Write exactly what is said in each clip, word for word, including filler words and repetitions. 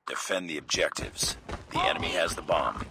Defend the objectives. The enemy has the bomb.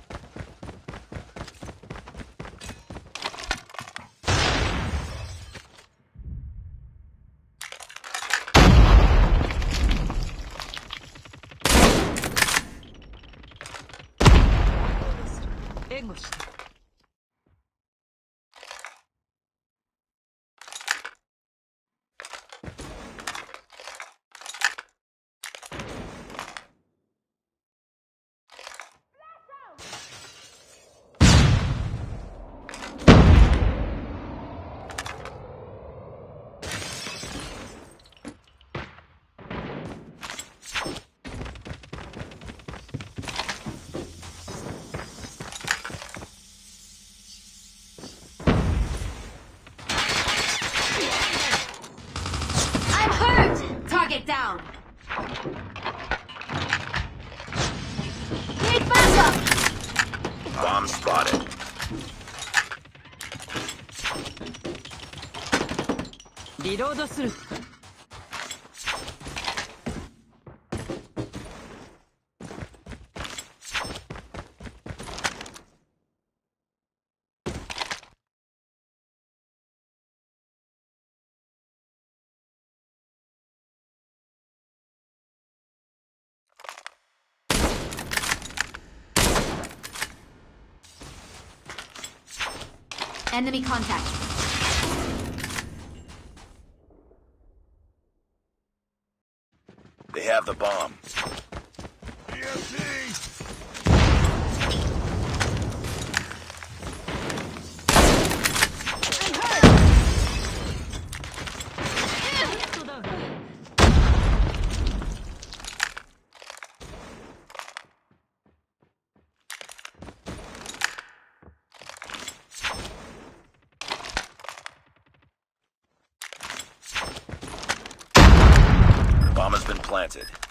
Target down. Need backup. Bomb spotted. Reload する. Enemy contact. They have the bomb. Bomb has been planted.